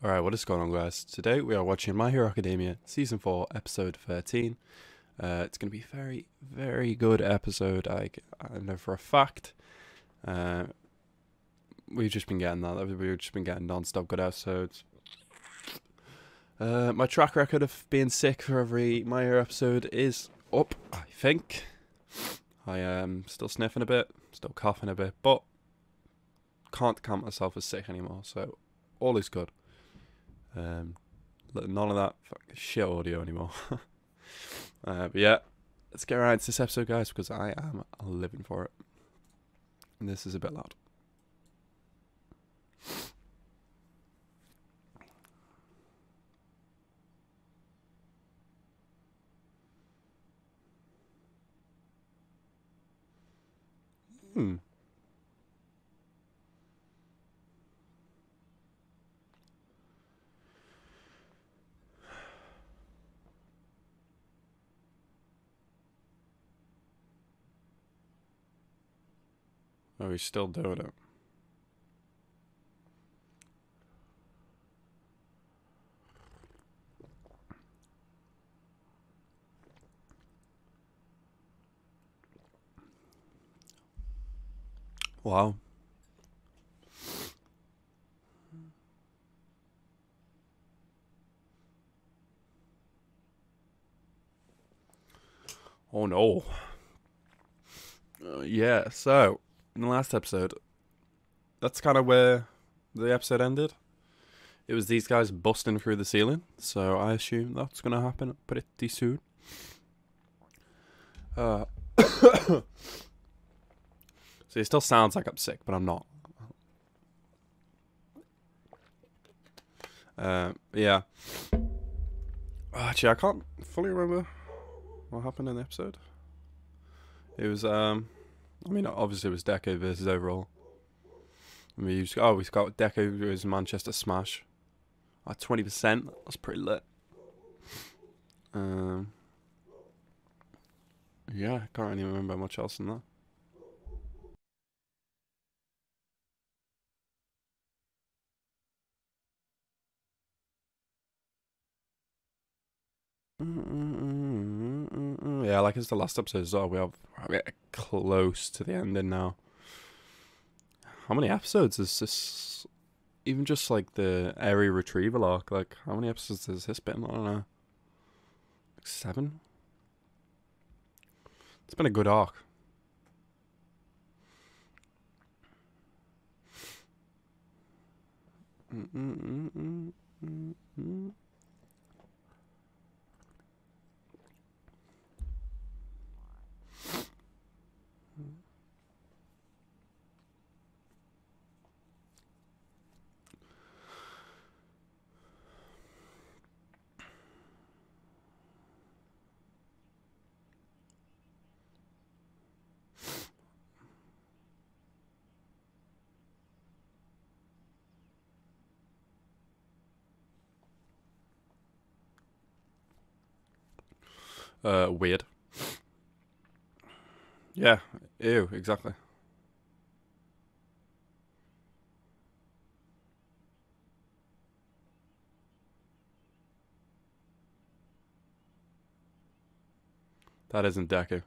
Alright, what is going on, guys? Today we are watching My Hero Academia Season 4, Episode 13. It's going to be a very, very good episode, I know for a fact. We've just been getting that. We've just been getting non-stop good episodes. My track record of being sick for every My Hero episode is up, I think. I am still sniffing a bit, still coughing a bit, but can't count myself as sick anymore, so all is good. None of that shit audio anymore. But yeah, let's get right into this episode, guys, because I am living for it. And this is a bit loud. Oh, he's still doing it. Wow. Oh no. Yeah, so in the last episode, that's kind of where the episode ended. It was these guys busting through the ceiling, so I assume that's going to happen pretty soon. So it still sounds like I'm sick, but I'm not. Yeah. Actually, I can't fully remember what happened in the episode. It was, I mean, obviously it was Deco versus overall. We've got Deco versus Manchester Smash at 20%. That's pretty lit. Yeah, I can't really remember much else than that. Yeah, like it's the last episode as well. We're close to the ending now. How many episodes is this? Even just like the area retrieval arc, like how many episodes has this been? I don't know. Like 7? It's been a good arc. Weird. Yeah, ew, exactly. That isn't Deku.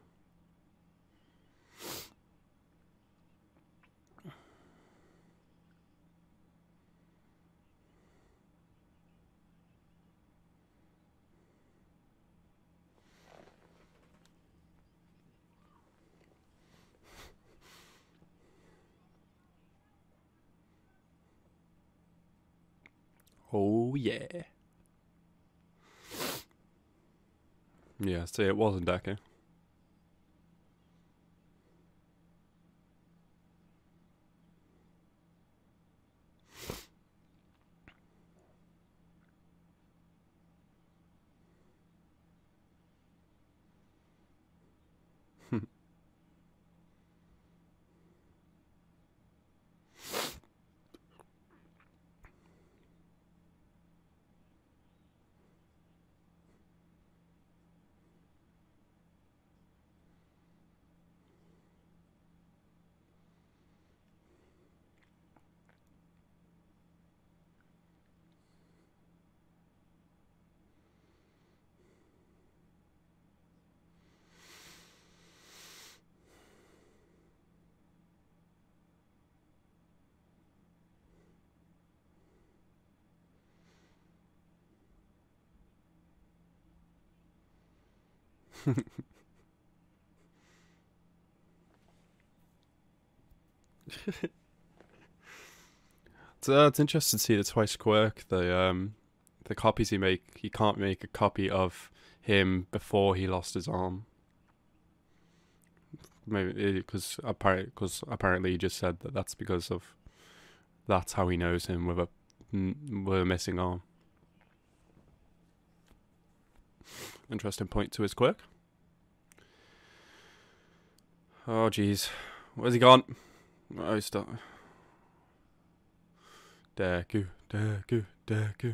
Oh yeah. Yeah, see, it wasn't Deku. So it's interesting to see the Twice quirk. The copies he can't make a copy of him before he lost his arm. Maybe apparently he just said that that's because of that's how he knows him with a missing arm. Interesting point to his quirk. Oh jeez, where's he gone? Oh, he's stuck. Deku, Deku, Deku.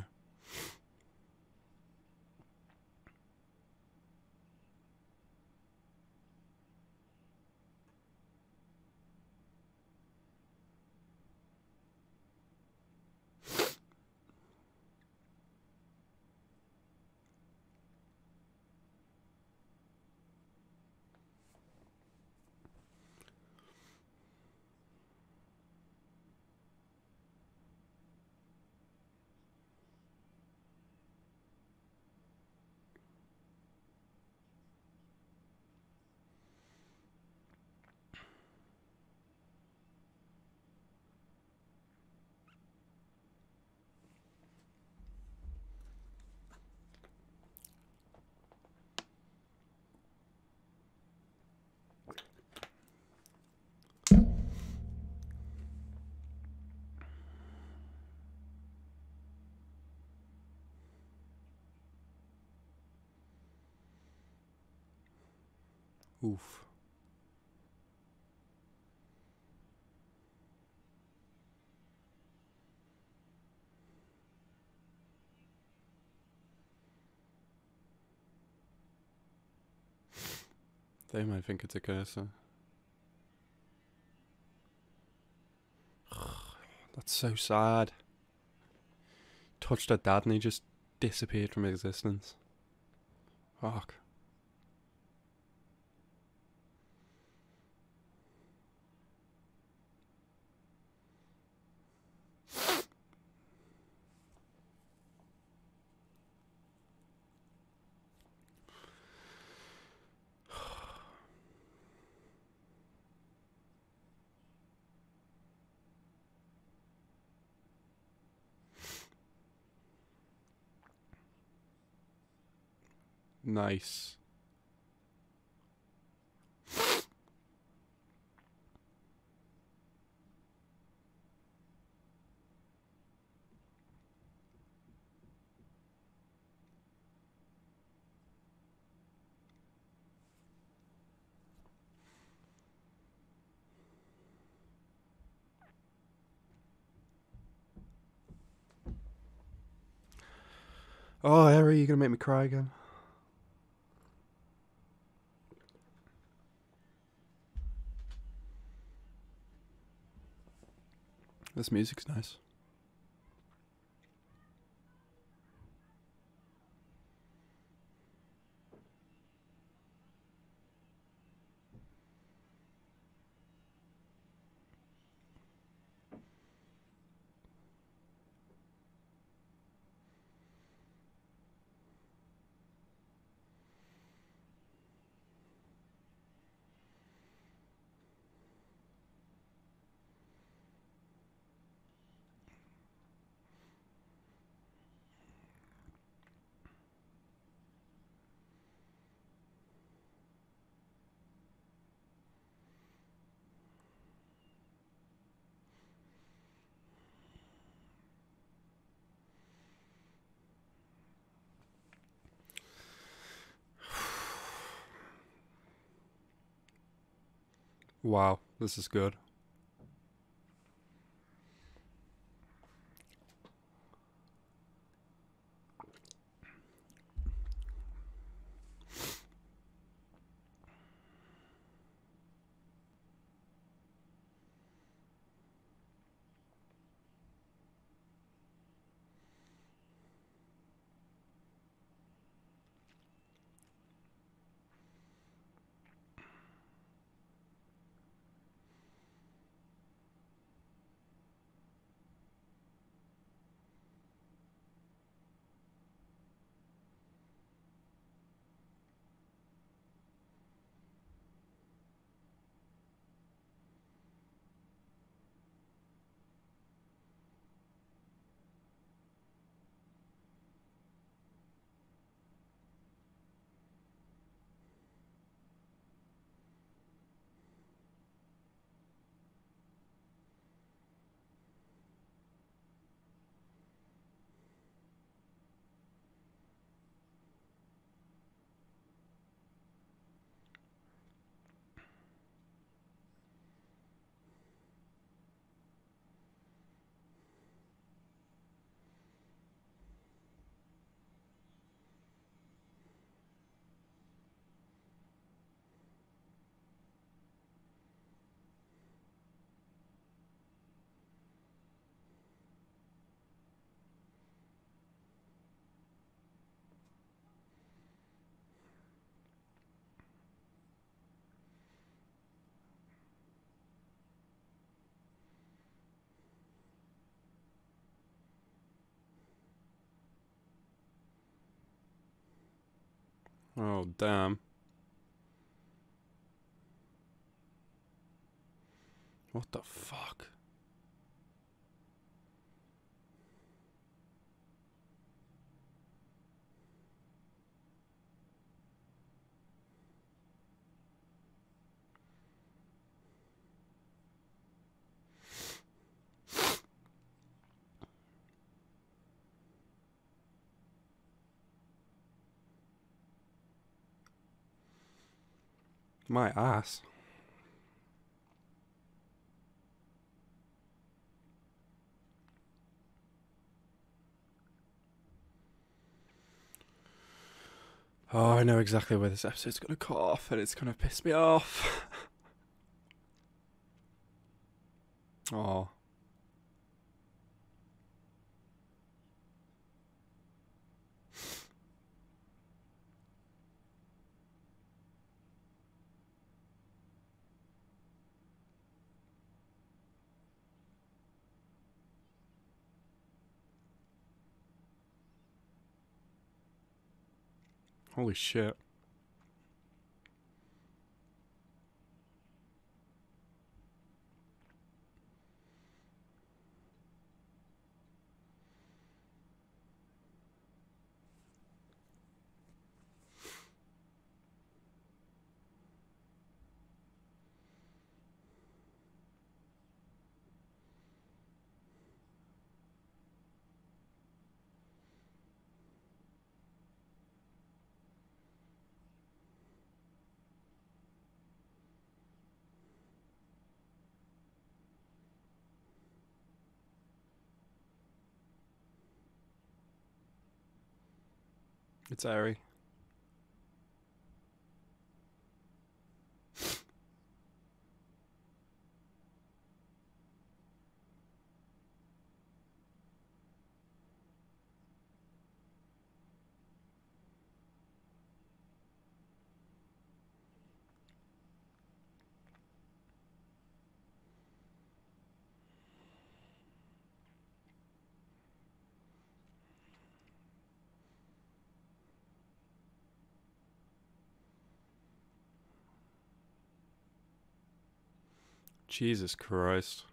Oof. They might think it's a cursor. That's so sad. Touched her dad and he just disappeared from existence. Fuck. Nice. Oh, Harry, you're gonna make me cry again. This music's nice. Wow, this is good. Oh, damn. What the fuck? My ass. Oh, I know exactly where this episode's gonna cut off, and it's gonna piss me off. Oh. Holy shit. It's airy. Jesus Christ.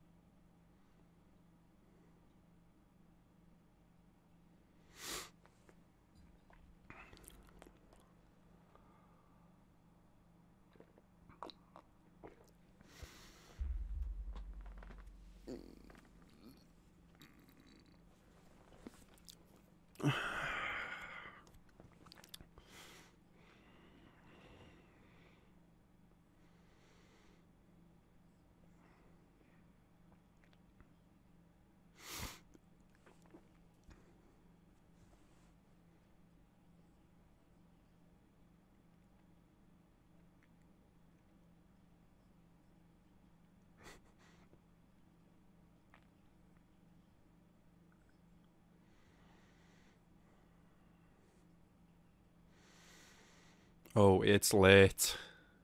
Oh, it's late.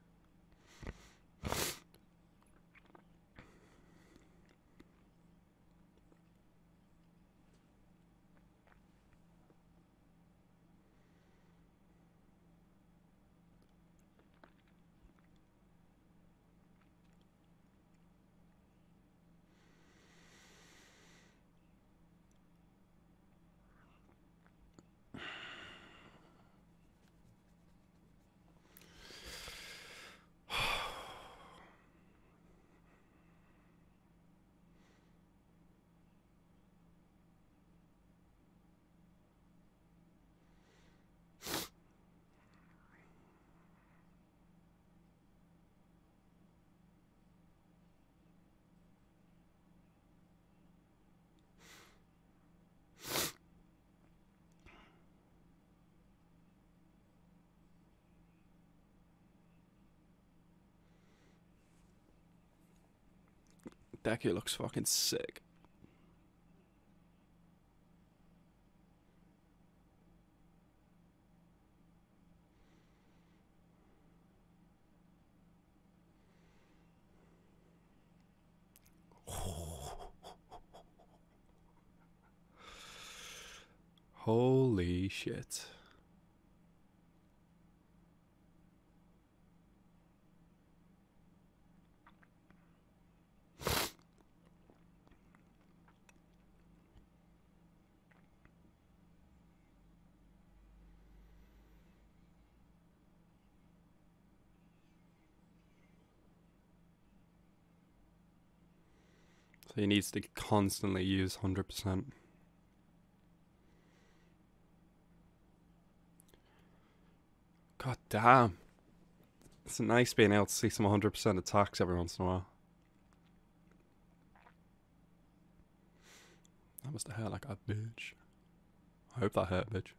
Deku looks fucking sick. Holy shit. So he needs to constantly use 100%. God damn. It's nice being able to see some 100% attacks every once in a while. That must have hurt like a bitch. I hope that hurt, bitch.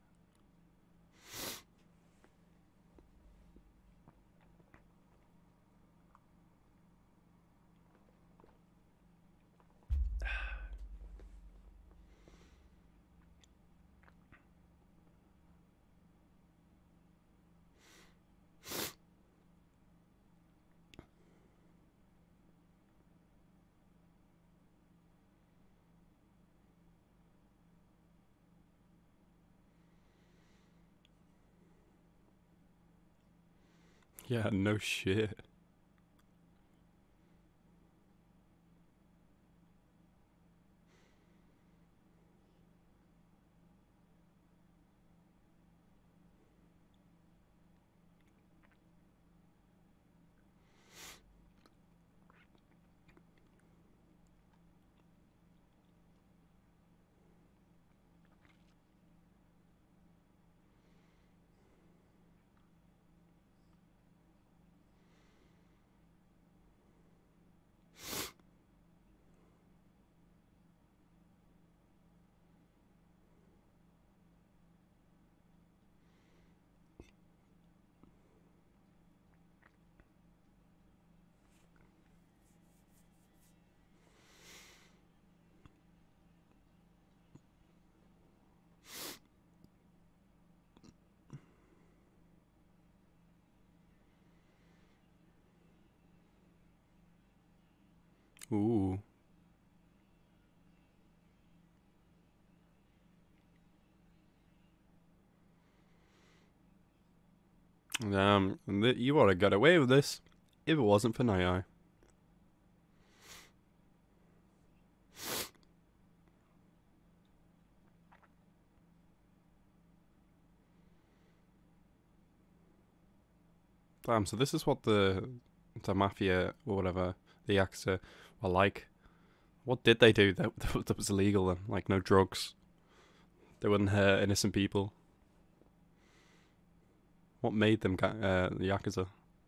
Yeah, no shit. Ooh. You would have got away with this if it wasn't for Nai. Damn, so this is what the mafia or whatever, the Yakuza were like. What did they do that was illegal then? Like, no drugs. They wouldn't hurt innocent people. What made them the Yakuza?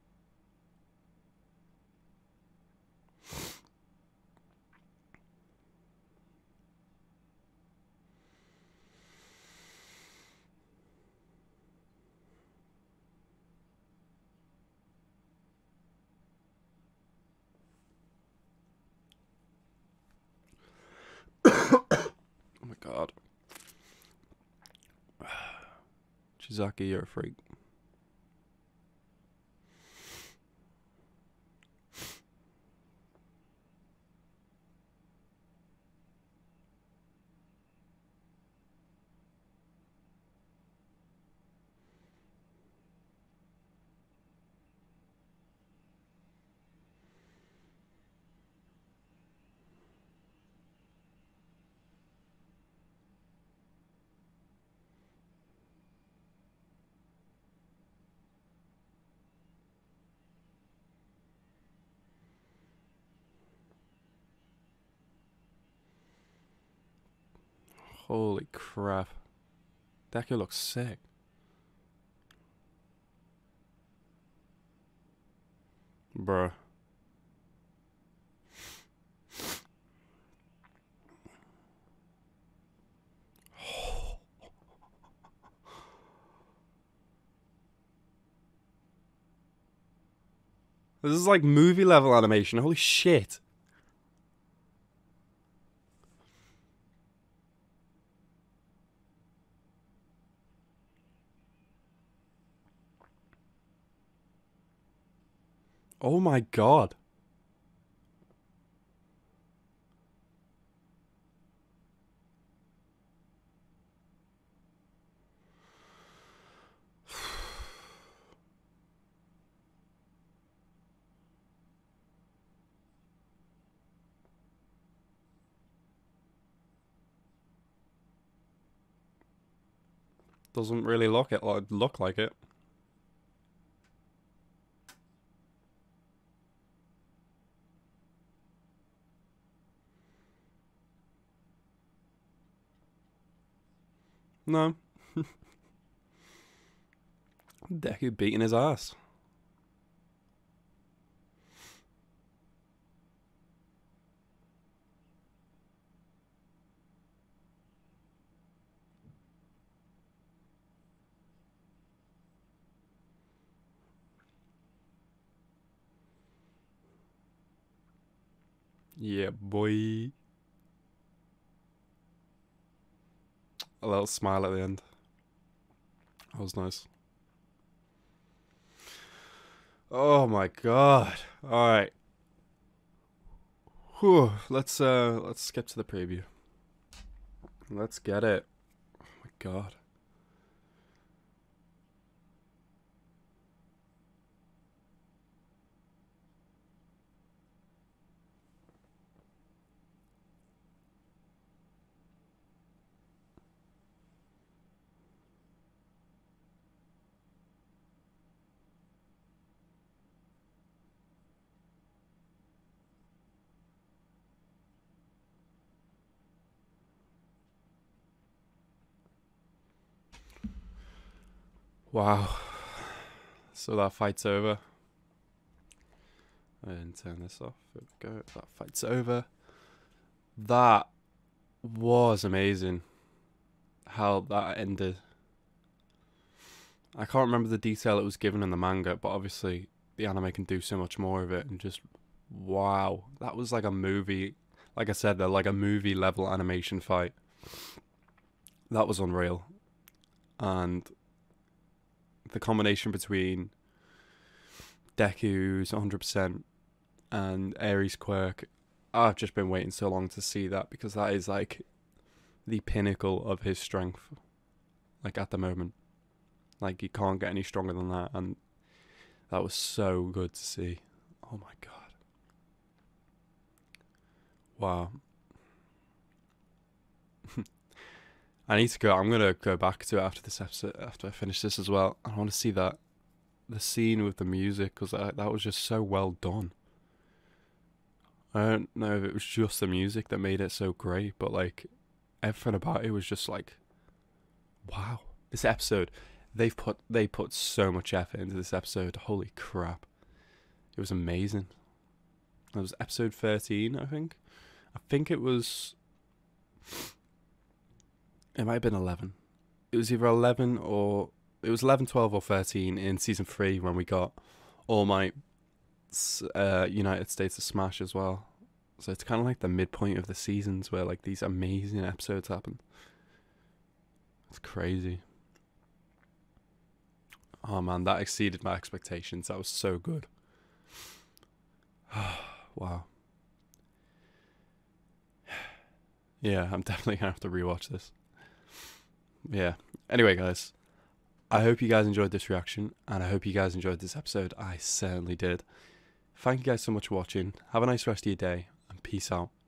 Oh my god. Chizaki, you're a freak. Holy crap. Deku looks sick. Bruh. This is like movie level animation. Holy shit. Oh my god. Doesn't really look like it. No. Deku beating his ass. Yeah, boy. A little smile at the end. That was nice. Oh my god. Alright. Whew. Let's skip to the preview. Let's get it. Oh my god. Wow. So that fight's over. I didn't turn this off. There we go. That fight's over. That was amazing. How that ended. I can't remember the detail it was given in the manga, but obviously the anime can do so much more of it, and just wow. That was like a movie. Like I said, they're like a movie level animation fight. That was unreal. And the combination between Deku's 100% and Aries' quirk, I've just been waiting so long to see that, because that is like the pinnacle of his strength, like at the moment. Like you can't get any stronger than that, and that was so good to see. Oh my god. Wow. I need to go. I'm gonna go back to it after this episode, after I finish this as well. I want to see that, the scene with the music, because that was just so well done. I don't know if it was just the music that made it so great, but like everything about it was just like, wow. This episode, they put so much effort into this episode. Holy crap. It was amazing. It was episode 13, I think. I think it was, it might have been 11. It was either 11 or, it was 11, 12 or 13 in season 3 when we got All Might's United States of Smash as well. So it's kind of like the midpoint of the seasons where like these amazing episodes happen. It's crazy. Oh man, that exceeded my expectations. That was so good. Wow. Yeah, I'm definitely gonna have to rewatch this. Yeah. Anyway, guys, I hope you guys enjoyed this reaction, and I hope you guys enjoyed this episode. I certainly did. Thank you guys so much for watching. Have a nice rest of your day, and peace out.